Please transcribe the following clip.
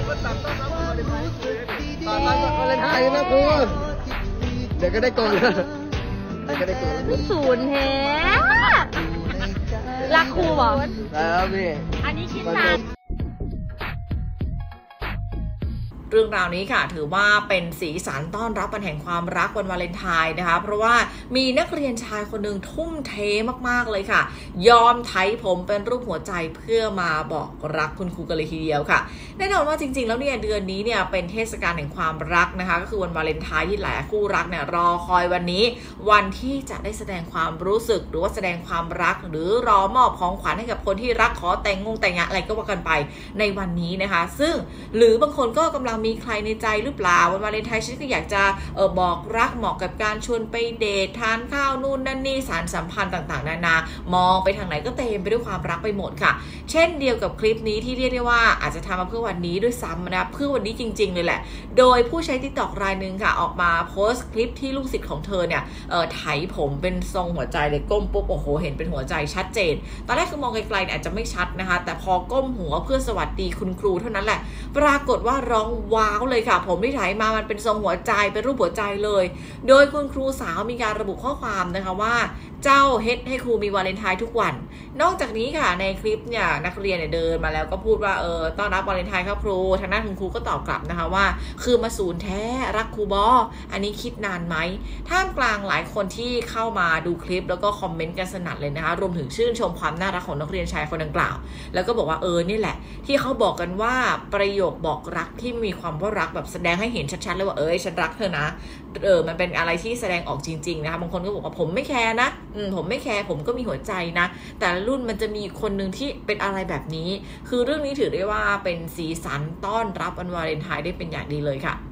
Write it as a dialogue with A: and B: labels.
A: ตอนนั้นวาเลนไทน์นะครูเดี๋ยวก็ได้โกนแล้วเดี๋ยวก็ได้โกนแล้ว
B: ศูนย์แท้รักครูเหรอ
A: แล้วพี่
B: อันนี้คิดนาน
C: เรื่องราวนี้ค่ะถือว่าเป็นสีสันต้อนรับวันแห่งความรักวันวาเลนไทน์นะคะเพราะว่ามีนักเรียนชายคนหนึ่งทุ่มเทมากๆเลยค่ะยอมไถผมเป็นรูปหัวใจเพื่อมาบอกรักคุณครูกันเลยทีเดียวค่ะแน่นอนว่าจริงๆแล้วเนี่ยเดือนนี้เนี่ยเป็นเทศกาลแห่งความรักนะคะก็คือวันวาเลนไทน์ที่หลายคู่รักเนี่ยรอคอยวันนี้วันที่จะได้แสดงความรู้สึกหรือว่าแสดงความรักหรือรอมอบของขวัญให้กับคนที่รักขอแต่งงอะไรก็ว่ากันไปในวันนี้นะคะซึ่งหรือบางคนก็กำลังมีใครในใจหรือเปล่าวันวาเลนไทน์ฉันก็อยากจะบอกรักเหมาะกับการชวนไปเดททานข้าวนู่นนั่นนี่สารสัมพันธ์ต่างๆนานามองไปทางไหนก็เต็มไปด้วยความรักไปหมดค่ะเช่นเดียวกับคลิปนี้ที่เรียกได้ว่าอาจจะทำมาเพื่อวันนี้ด้วยซ้ำนะเพื่อวันนี้จริงๆเลยแหละโดยผู้ใช้ TikTok รายนึงค่ะออกมาโพสต์คลิปที่ลูกศิษย์ของเธอเนี่ยไถผมเป็นทรงหัวใจเลยก้มปุ๊บโอ้โหเห็นเป็นหัวใจชัดเจนตอนแรกคือมองไกลๆอาจจะไม่ชัดนะคะแต่พอก้มหัวเพื่อสวัสดีคุณครูเท่านั้นแหละปรากฏว่าร้องว้าวเลยค่ะผมที่ไถมามันเป็นทรงหัวใจเป็นรูปหัวใจเลยโดยคุณครูสาวมีการระบุข้อความนะคะว่าเจ้าเฮ็ดให้ครูมีวาเลนไทน์ทุกวันนอกจากนี้ค่ะในคลิปเนี่ยนักเรียนเนี่ยเดินมาแล้วก็พูดว่าต้อนรับวาเลนไทน์ครับครูทางด้านคุณครูก็ตอบกลับนะคะว่าคือมาศูนย์แท้รักครูบออันนี้คิดนานไหมท่ามกลางหลายคนที่เข้ามาดูคลิปแล้วก็คอมเมนต์กันสนั่นเลยนะคะรวมถึงชื่นชมความน่ารักของนักเรียนชายคนดังกล่าวแล้วก็บอกว่านี่แหละที่เขาบอกกันว่าประโยคบอกรักที่มีความว่ารักแบบแสดงให้เห็นชัดๆเลยว่าฉันรักเธอนะมันเป็นอะไรที่แสดงออกจริงๆนะคะบางคนก็บอกว่าผมไม่แคร์นะผมไม่แคร์ผมก็มีหัวใจนะแต่ละรุ่นมันจะมีคนหนึ่งที่เป็นอะไรแบบนี้คือเรื่องนี้ถือได้ว่าเป็นสีสันต้อนรับวันวาเลนไทน์ได้เป็นอย่างดีเลยค่ะ